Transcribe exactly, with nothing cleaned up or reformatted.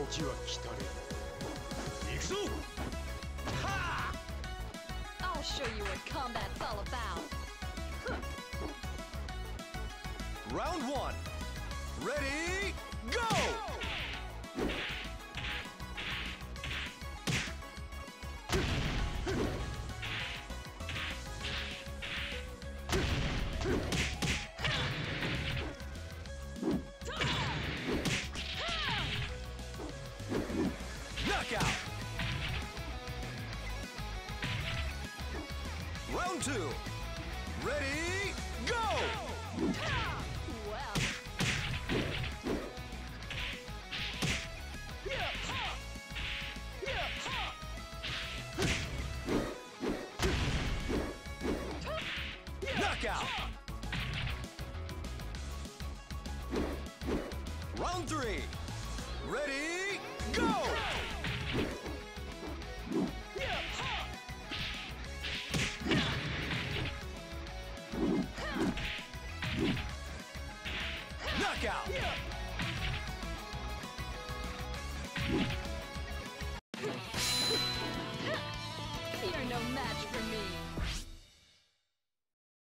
時は来たれ。行くぞ。はあ I'll show you what combat's all about. Round one. Ready, go! Knockout! Round two. Ready, go! Well, Knockout! Round three. Ready, go!